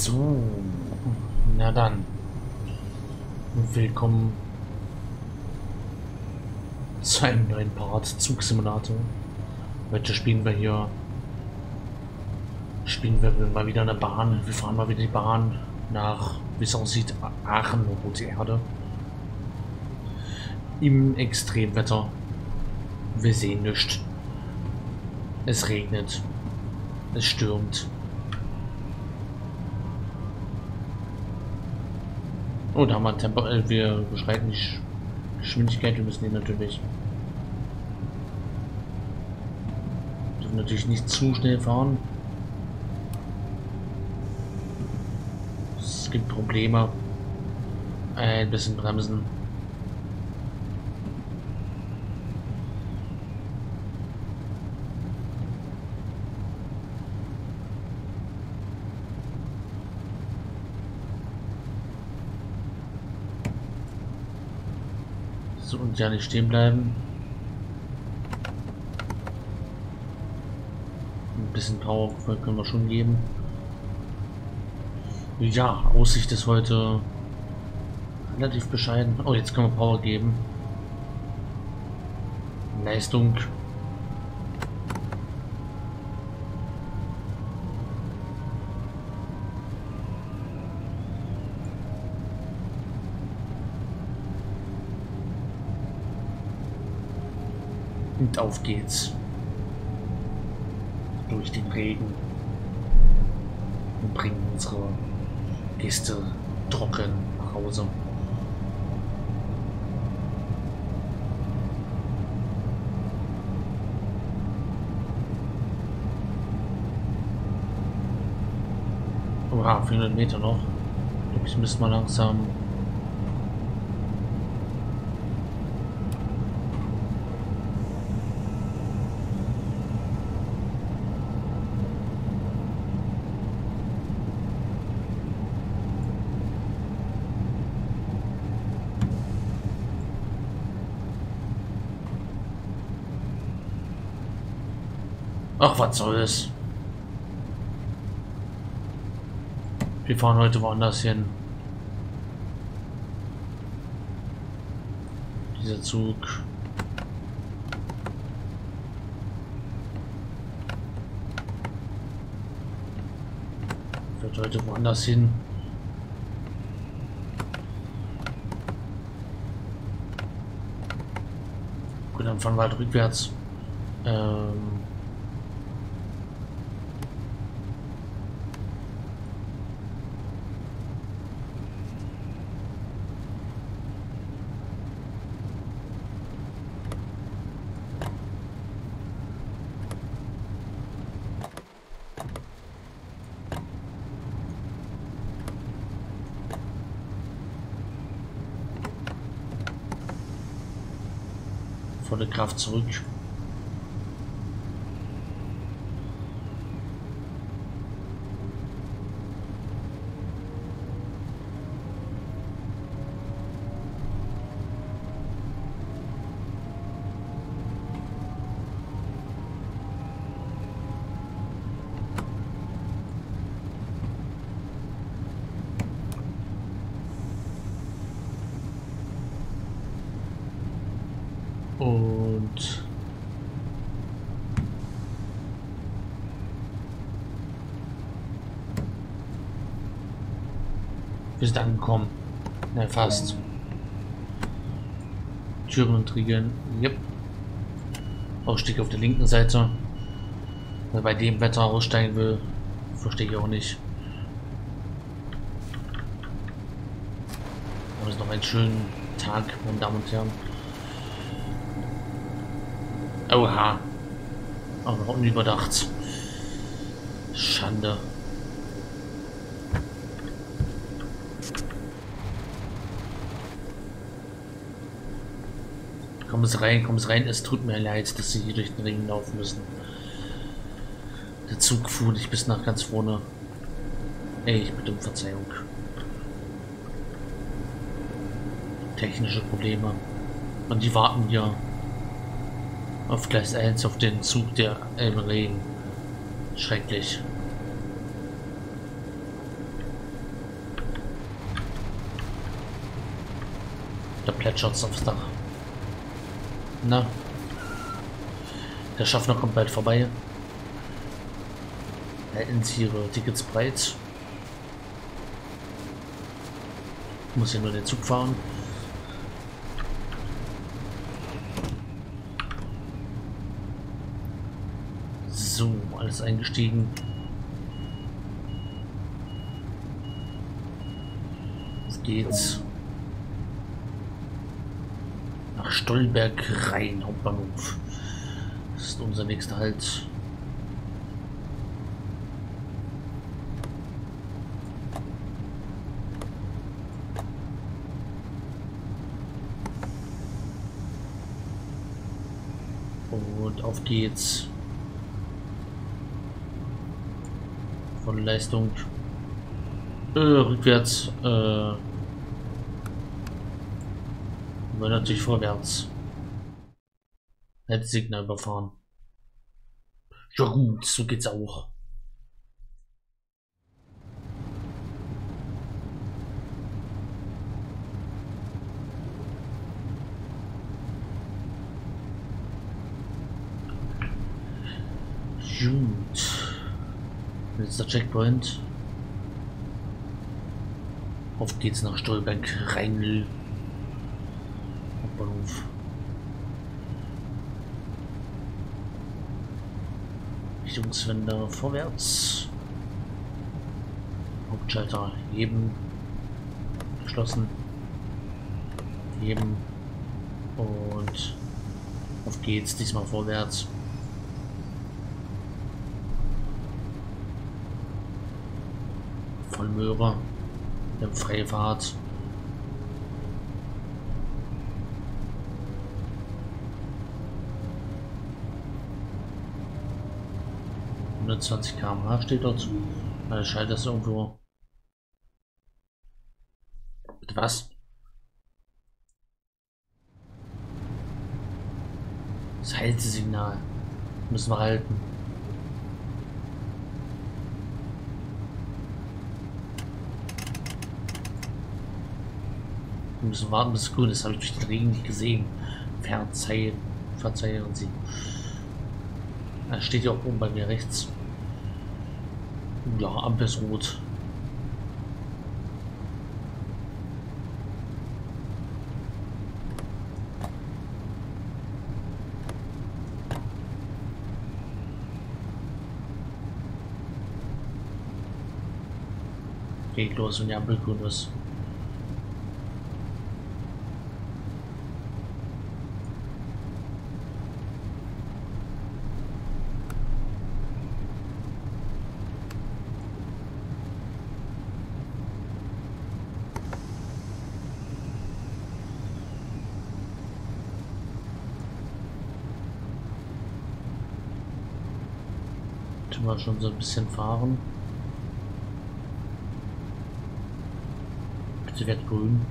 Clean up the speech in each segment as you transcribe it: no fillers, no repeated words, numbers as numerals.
So, na dann, willkommen zu einem neuen Part Zugsimulator. Heute spielen wir mal wieder eine Bahn. Wir fahren mal wieder die Bahn nach, wie es aussieht, Aachen, Rote Erde. Im Extremwetter. Wir sehen nichts. Es regnet. Es stürmt. Oh, da haben wir ein Tempo. Wir beschreiten die Geschwindigkeit. Wir müssen hier natürlich. Dürfen natürlich nicht zu schnell fahren. Es gibt Probleme. Ein bisschen bremsen. So, und ja nicht stehen bleiben. Ein bisschen Power können wir schon geben. Ja, Aussicht ist heute relativ bescheiden. Oh, jetzt können wir Power geben. Leistung. Und auf geht's. Durch den Regen. Und bringen unsere Gäste trocken nach Hause. Oha, 400 Meter noch. Ich glaube, ich müsste mal langsam. Ach, was soll's. Wir fahren heute woanders hin. Dieser Zug. Fährt heute woanders hin. Gut, dann fahren wir halt rückwärts. Volle Kraft zurück. Und wir sind angekommen. Na, fast. Türen und Riegeln. Yep. Ausstieg auf der linken Seite. Wer bei dem Wetter aussteigen will, verstehe ich auch nicht. Aber es ist noch einen schönen Tag, meine Damen und Herren. Oha. Aber unüberdacht. Schande. Komm es rein. Es tut mir leid, dass sie hier durch den Ring laufen müssen. Der Zug fuhr nicht bis nach ganz vorne. Ey, ich bitte um Verzeihung. Technische Probleme. Und die warten hier auf Gleis 1 auf den Zug der im Regen. Schrecklich. Da plätschert's aufs Dach. Na, der Schaffner kommt bald vorbei. Halten Sie Ihre Tickets bereit. Ich muss hier nur den Zug fahren. So, alles eingestiegen. Auf geht's. Nach Stolberg Rhein, Hauptbahnhof. Das ist unser nächster Halt. Und auf geht's. Volle Leistung. Rückwärts. Wollen natürlich vorwärts. Halbsignal überfahren. Ja gut, so geht's auch. Gut. Letzter Checkpoint. Auf geht's nach Stolberg Rhein. Hauptbahnhof. Richtungswende vorwärts. Hauptschalter heben. Geschlossen. Heben. Und auf geht's, diesmal vorwärts. Vollmöhrer. Im Freifahrt. ...120 km/h steht dort. Da scheint das irgendwo... Bitte was? Das Haltesignal. Müssen wir halten. Wir müssen warten bis es grün ist. Habe ich durch den Regen nicht gesehen. Verzeihen Sie. Er steht ja auch oben bei mir rechts. Ja, Ampel ist rot. Geht los, wenn die Ampel grün ist. Mal schon so ein bisschen fahren. Bitte wird grün.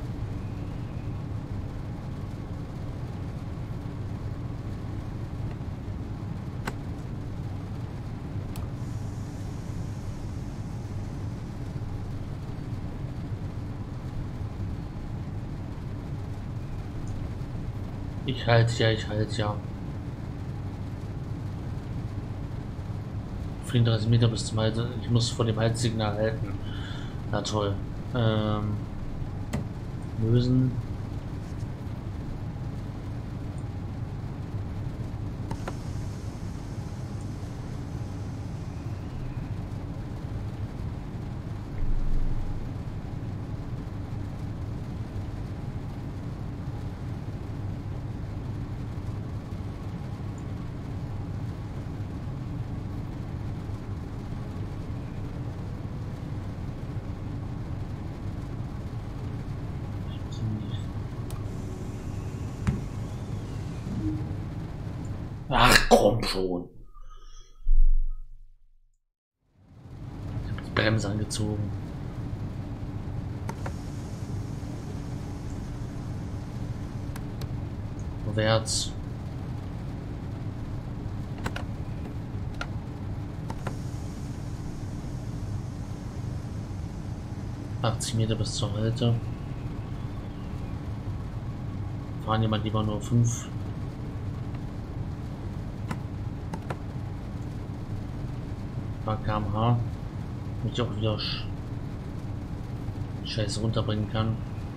Ich halte ja. 34 Meter bis zum Halt. Ich muss vor dem Haltsignal halten. Na toll. Lösen. Ach komm schon. Ich habe die Bremse angezogen. Vorwärts. ...80 Meter bis zur Halte. fahren jemand lieber nur 5. km/h, damit ich auch wieder Scheiße runterbringen kann.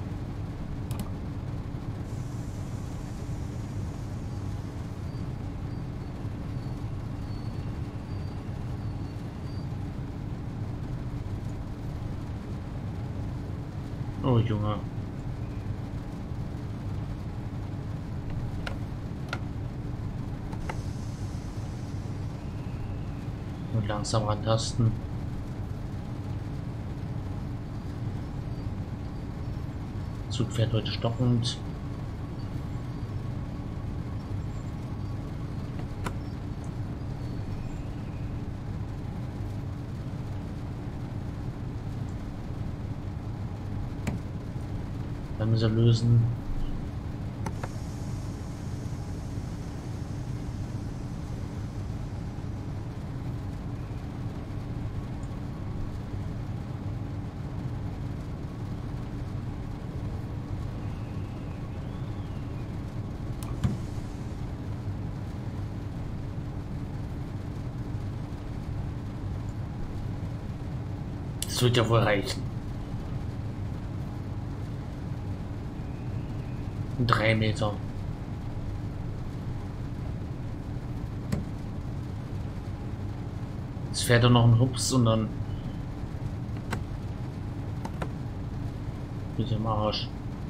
Oh Junge. Und langsam rantasten. Zug fährt heute stockend. Dann müssen wir lösen. Das wird ja wohl reichen. 3 Meter. Jetzt fährt er noch ein Hups und dann mit dem Arsch.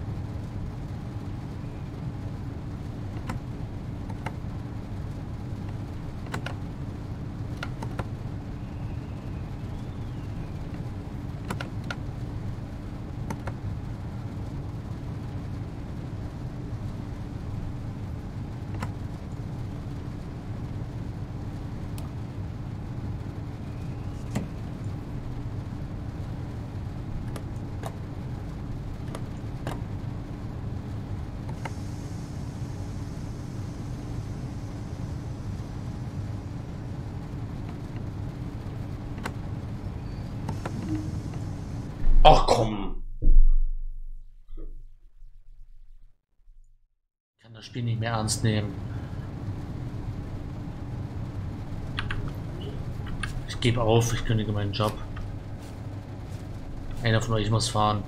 Ach komm. Ich kann das Spiel nicht mehr ernst nehmen. Ich gebe auf, ich kündige meinen Job. Einer von euch muss fahren.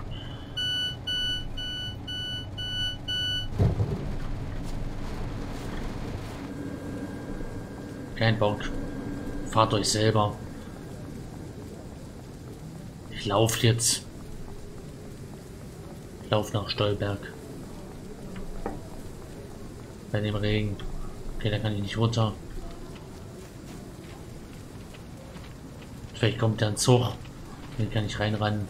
Kein Bock. Fahrt euch selber. Ich laufe jetzt. Ich laufe nach Stolberg. Bei dem Regen. Okay, da kann ich nicht runter. Vielleicht kommt da ein Zug. Den kann ich reinrennen.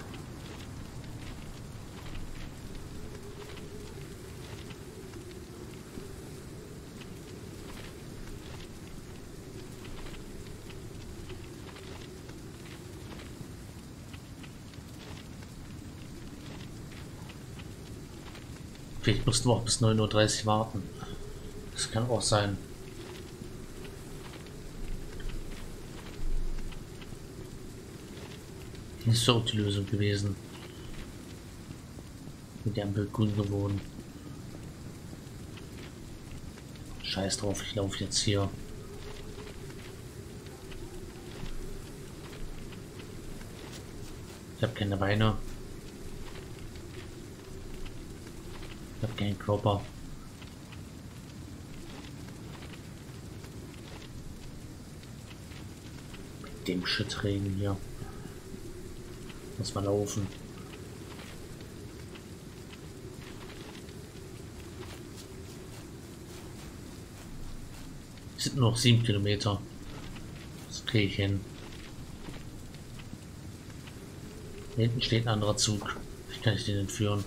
Vielleicht mussten wir auch bis 9:30 Uhr warten. Das kann auch sein. Nicht so die Lösung gewesen. Mit der Ampel grün geworden. Scheiß drauf, ich laufe jetzt hier. Ich habe keine Beine. Ich habe keinen Körper. Mit dem Schüttregen hier. Muss man laufen. Es sind nur noch 7 Kilometer. Das kriege ich hin. Da hinten steht ein anderer Zug. Wie kann ich den entführen?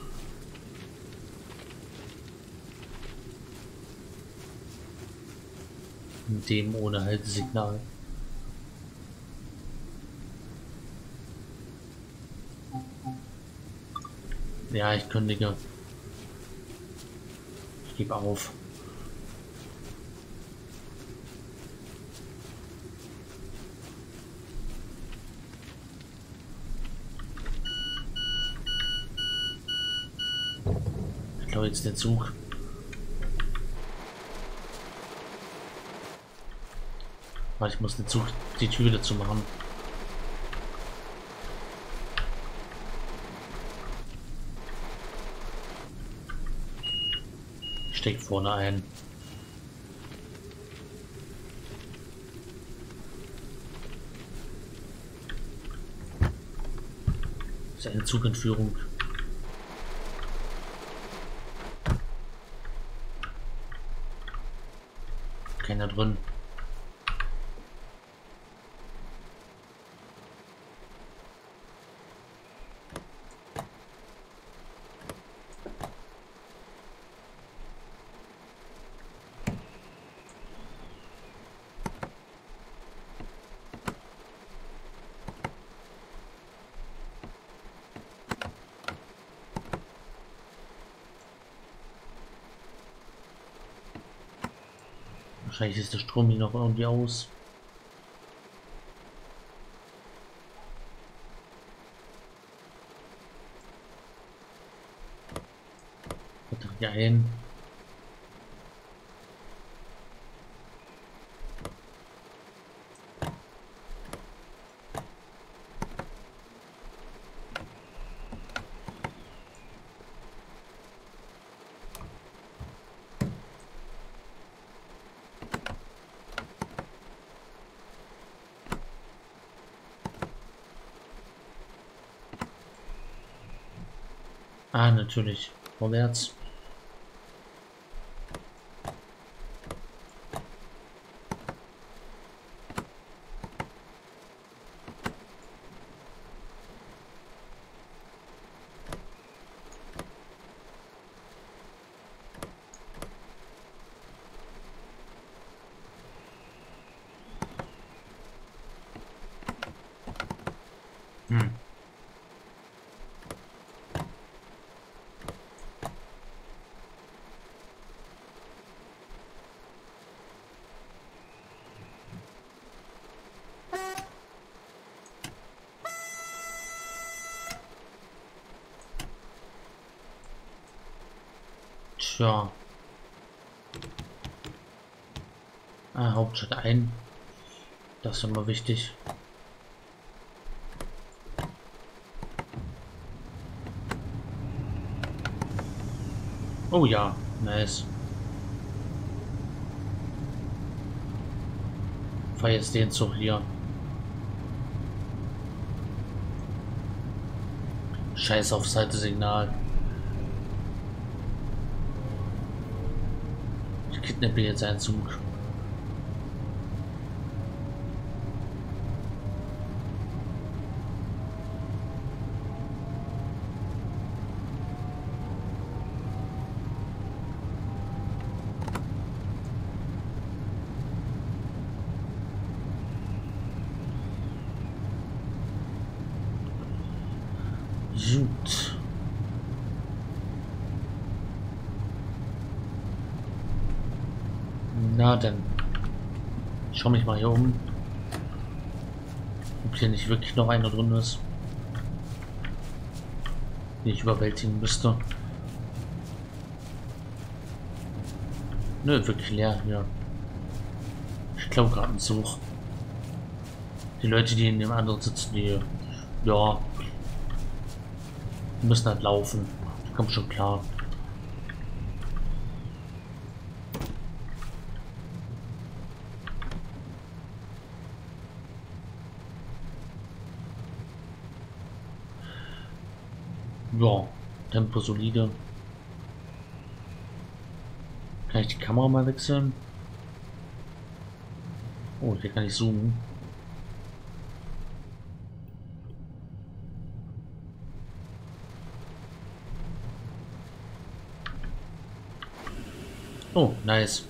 Mit dem ohne Haltesignal. Ja, ich kündige. Ich gebe auf. glaube jetzt den Zug. Weil ich muss den Zug die Tür dazu machen. Ich steck vorne ein. Das ist eine Zugentführung. Keiner drin. Wahrscheinlich ist der Strom hier noch irgendwie aus. Batterie ein. Ah, natürlich. Vorwärts. Hm. Tja. Ah, Hauptstadt ein. Das ist immer wichtig. Oh ja, nice. Fahr jetzt den Zug hier. Scheiß auf Seite-Signal. Ich kidnappe jetzt einen Zug. Gut. Na dann. Ich schau mich mal hier um. Ob hier nicht wirklich noch einer drin ist. Den ich überwältigen müsste. Nö, wirklich leer hier. Ich glaube gerade einen Zug. Die Leute, die in dem anderen sitzen, die ja, die müssen halt laufen. Kommt schon klar. Ja, Tempo solide. Kann ich die Kamera mal wechseln? Oh, hier kann ich zoomen. Oh, nice.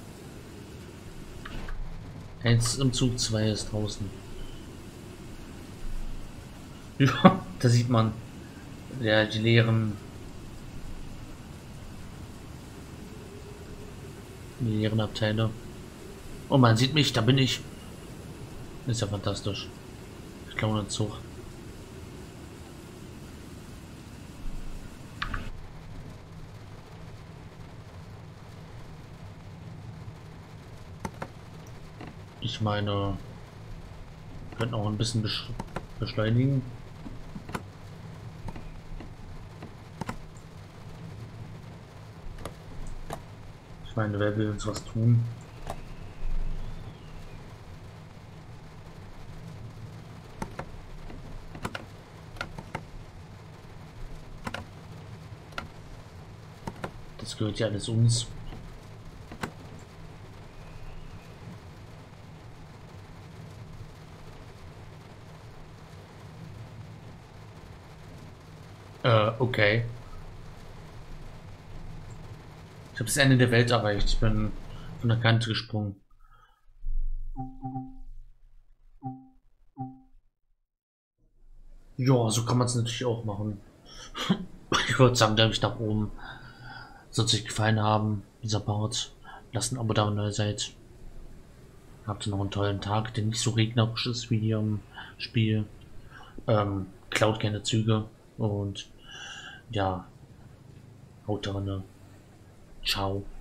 Eins ist im Zug, 2 ist draußen. Ja, da sieht man ja die leeren Abteile. Oh, man sieht mich, da bin ich. Ist ja fantastisch. Ich glaube, einen Zug. Ich meine, wir könnten auch ein bisschen beschleunigen. Ich meine, wer will uns was tun? Das gehört ja alles uns. Okay. Ich habe das Ende der Welt erreicht. Ich bin von der Kante gesprungen. Ja, so kann man es natürlich auch machen. Ich würde sagen, da ich nach oben. Sollte es euch gefallen haben, dieser Part. Lasst ein Abo da, wenn ihr seid. Habt noch einen tollen Tag, der nicht so regnerisch ist wie hier im Spiel. Klaut keine Züge und ja, haut drin. Ciao.